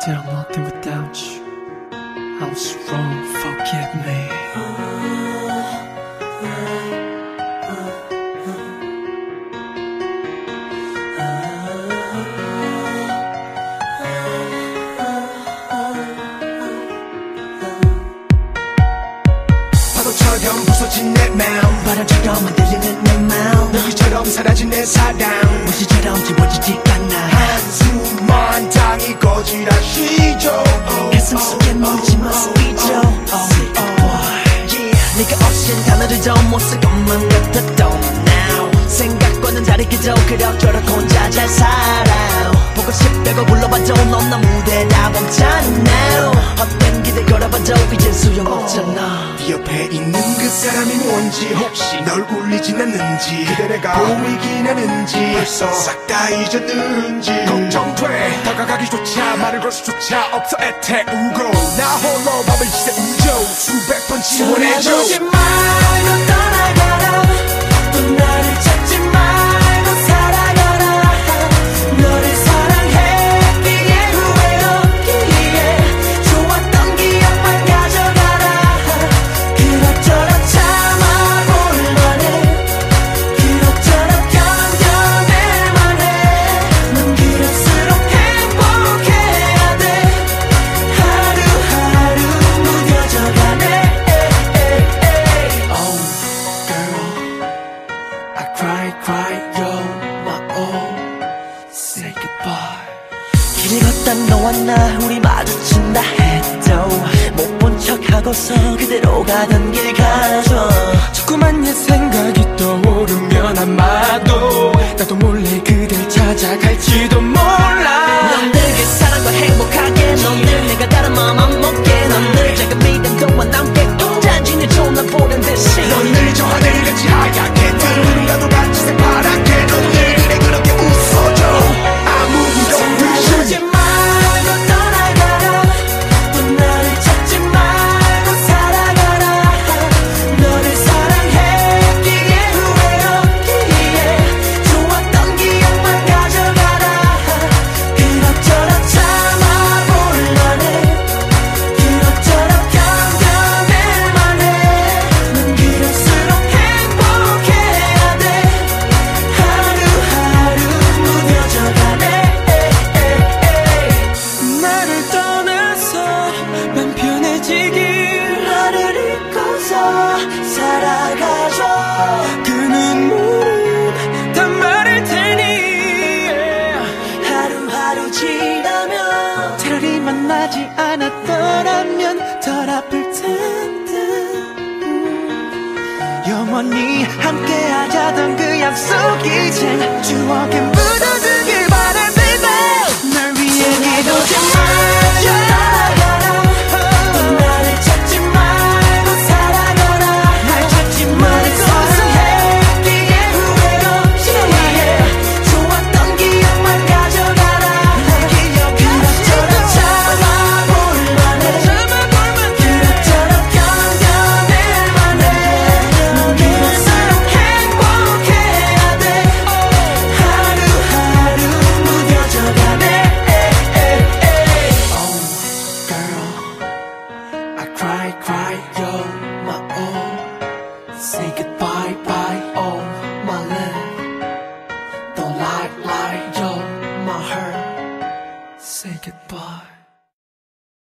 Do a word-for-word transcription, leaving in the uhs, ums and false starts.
did I'm nothing without you. I was wrong, forgive me. 파도처럼 부서진 내 마음, 바람처럼 흔들리는 내 마음, 무기처럼 사라진 내 사랑, 무시처럼 지워지지 않아. 한숨만 당이 거지라시죠. 가슴 속에 묻지마 스피죠. 네가 없인 단어들도 못 쓸 것만 같았던 now. 생각과는 다르게도 그럭저럭 혼자 잘 살아. 보고 싶다고 불러봐도 넌 나 무대다 멈췄나. 헛된 기대 걸어봐도 이젠 소용없잖아. 네 옆에 있는 그 사람이 뭔지, 혹시 널 울리진 않는지, 그대 내가 보이긴 하는지, 벌써 싹 다 잊었는지 걱정돼. 다가가기조차 말을 걸 수조차 없어 애태우고, 나 홀로 밤을 새우죠. 수백 번 지원해줘. 돌아보지 말고 떠나가라. 또 나를 찾지 말고 살아가라. 너를 사랑했기에 후회 없기에 좋았던 기억만 가져가라. 그럭저럭 참아볼만해. 그럭저럭 견뎌낼만해. 넌 그럴수록 행복해야 돼. 하루하루 무뎌져가네. Oh, girl, I cry, cry, you're my all. Say goodbye. 길을 걷다 너와 나 우리 마주친다 해도 못 본 척하고서 그대로 가던 길 가줘. 자꾸만 옛 생각이 떠오르면 아마도 나도 몰래 그댈 찾아갈지도 몰라. 넌 늘 그 사랑과 행복하게, 넌 늘 내가 다른 마음 안 먹게, 넌 늘 제가 믿은 동안 남게 단지 내 좋은 날 보란 듯이. 넌 늘 저 하늘을 같이 하얗게, 늘 나도 같이 새파랗게, 넌 늘 그래 그렇게 웃어줘. 아무도 돌아보지 말고 떠나가라. 또 나를 찾지 말고 살아가라. 너를 사랑했기에 후회 없기에 좋았던 기억만 가져가라. 그럭저럭 참아볼만해. 그럭저럭 견뎌낼만해. 넌 그럴수록 행복해야 돼. 하루하루 무뎌져가네. 나를 떠나서 맘 편해지길, 너를 잊고서 살아가줘. 그 눈물은 다 마를 테니. 하루하루 지나면 차라리 만나지 않았더라면 덜 아플 텐데. 영원히 함께하자던 그 약속 이젠 추억에 묻어두길 바래 baby. 날 위해 돌아보지 기도지 말고 떠나가라. 또 나를 찾지 말고 살아가라. 날 찾지 너를 말고 사랑했기에 후회 없기에 좋았던 기억만 가져가라. 그럭저럭 참아볼만해. 그럭저럭 견뎌낼만해. 넌 그럴수록 행복해야 돼. 하루하루 무뎌져가네. Oh, girl, I cry, cry, you're my all. Say goodbye, bye, oh, my love. Don't lie, lie, you're my heart. Say goodbye.